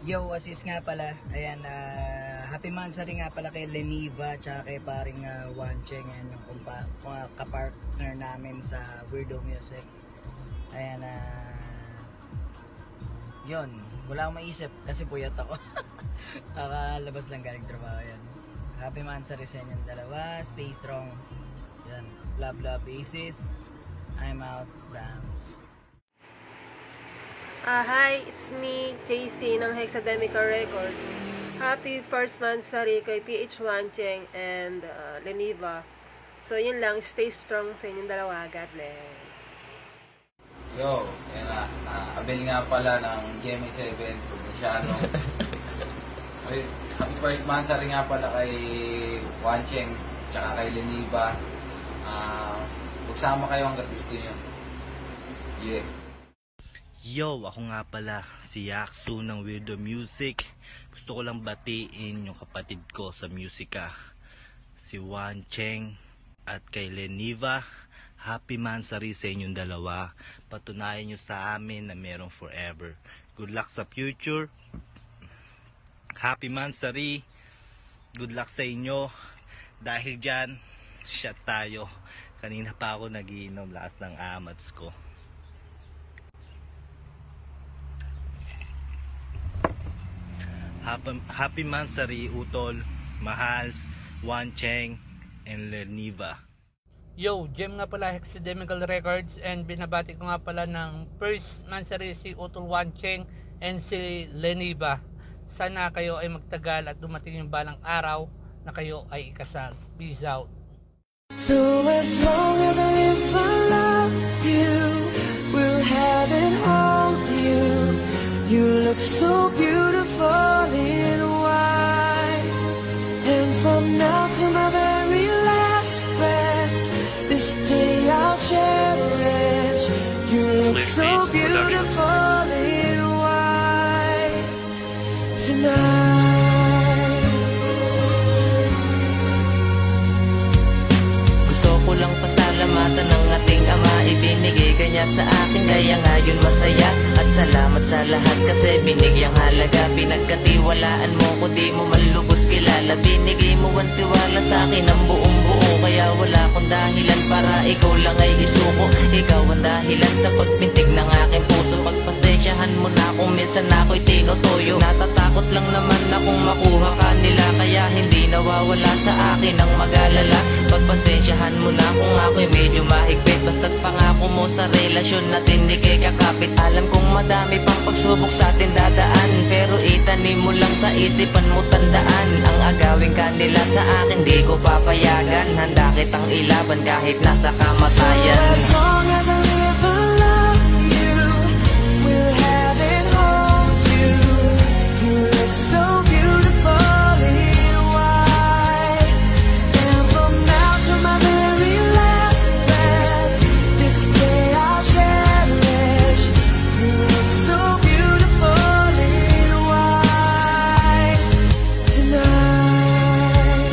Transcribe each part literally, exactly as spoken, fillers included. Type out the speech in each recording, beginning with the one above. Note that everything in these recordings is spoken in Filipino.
Yo, assist nga pala. Ayan, uh, happy mansari nga pala kay Leniva tsaka kay paring uh, Wancheng. Ayan yung kumpa, uh, kapartner namin sa Weirdo Music. Ayan, uh, yun. Wala akong maisip kasi puyat ako. Kakalabas lang galing trabaho yan. Happy mansari sa inyong dalawa. Stay strong. Yan. Love, love, Aces. I'm out. Dams. Uh, hi, it's me, J C ng Hexademica Records. Happy first mansari kay P H Wancheng and uh, Leniva. So yun lang, stay strong sa inyong dalawa. God bless. Yo, yan nga. Uh, Abel nga pala ng G M A seven, Provinciano. Okay, happy first mansari nga pala kay Wancheng tsaka kay Leniva. Uh, Magsama kayo hanggang gusto nyo. Yeah. Yo, ako nga pala si Yaksu ng Weirdo Music. Gusto ko lang batiin yung kapatid ko sa musika, si Wancheng at kay Leniva. Happy mansari sa inyong dalawa. Patunayan nyo sa amin na merong forever. Good luck sa future. Happy mansari. Good luck sa inyo. Dahil dyan, shot tayo. Kanina pa ako nagiinom, lakas ng amats ko. Happy, happy mansari, Utol, Mahals, Wancheng, and Leniva. Yo, Jem nga pala, Hexademical Records, and binabati ko nga pala ng first mansari si Utol Wancheng and si Leniva. Sana kayo ay magtagal at dumating yung balang araw na kayo ay ikasal. Peace out. So as long as I live I love you, will have and hold you. You look so beautiful in white, and from now to my very last breath, this day I'll cherish. You look so beautiful in white tonight. Gusto ko lang pasalamatan ng ating Ama, ibinigay kanya sa akin, kaya ngayon masaya. At salamat sa lahat kasi binigyang halaga. Pinagkatiwalaan mo ko, di mo malubos kilala. Binigay mo ang tiwala sa akin ng buong buo, kaya wala akong dahilan para ikaw lang ay isuko. Ikaw ang dahilan sa pagpintig ng aking puso. Pagpasensyahan mo na kung minsan ako'y tinutuyo. Natatakot lang naman akong makuha ka nila, kaya hindi nawawala sa akin ang mag-alala. Pagpasensyahan mo na kung ako'y medyo mahigpit, basta't pangako mo sa relasyon natin di kay kakapit. Alam kong madami pang pagsubok sa atin dadaan, pero itanim mo lang sa isipan mo, tandaan ang agawin kanila sa akin di ko papayagan. Handa kitang ilaban kahit nasa kamatayan. So as long as I live I love you, will have and hold you. You look so beautiful in white, and from now to my very last breath, this day I'll cherish. You look so beautiful in white tonight.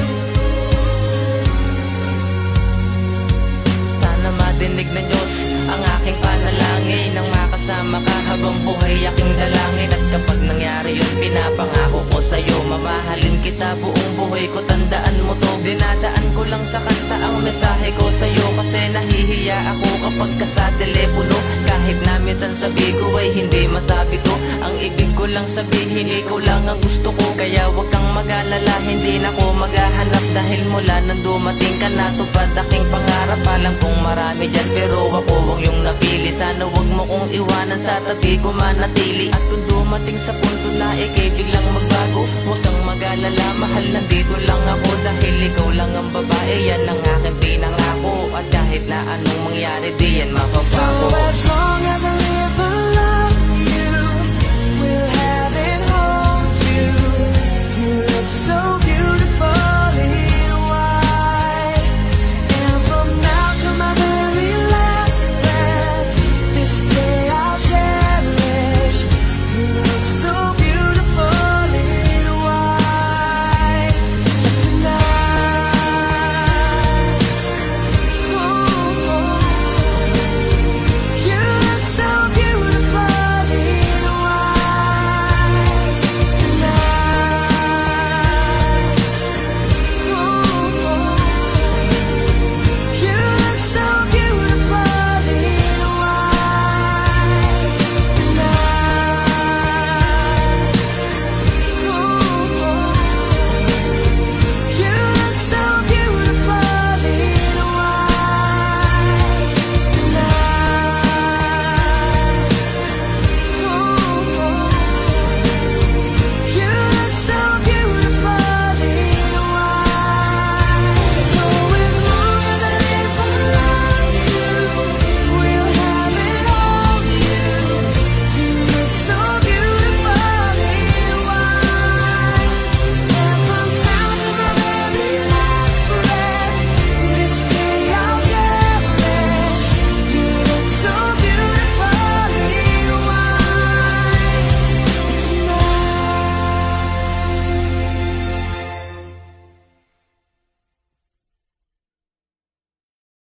Sana madinig ng Diyos ang aking panalangin, nang makasama ka habang buhay aking dalangin. At kapag nangyari yun, pinapangako ko sa'yo, mamahalin kita buong buhay ko, tandaan mo to. Dinadaan ko lang sa kanta ang mensahe ko sa'yo, kasi nahihiya ako kapag ka sa telepono. Kahit na minsan sabi ko ay hindi masabi to, ang ibig ko lang sabihin ikaw lang ang gusto ko. Kaya wag kang mag-alala, hindi na ko maghahanap, dahil mula nang dumating ka natupad aking pangarap. Alam kong marami dyan pero ako ang yung napili. Sana wag mo kong iwanan, sa tabi ko manatili. At kung dumating sa punto na ikay biglang magbago, wag kang mag-alala, mahal, nandito lang ako, dahil ikaw lang ang babae, yan ang aking pinangako. At kahit na anong mangyari, di yan mapapako. So as long as I live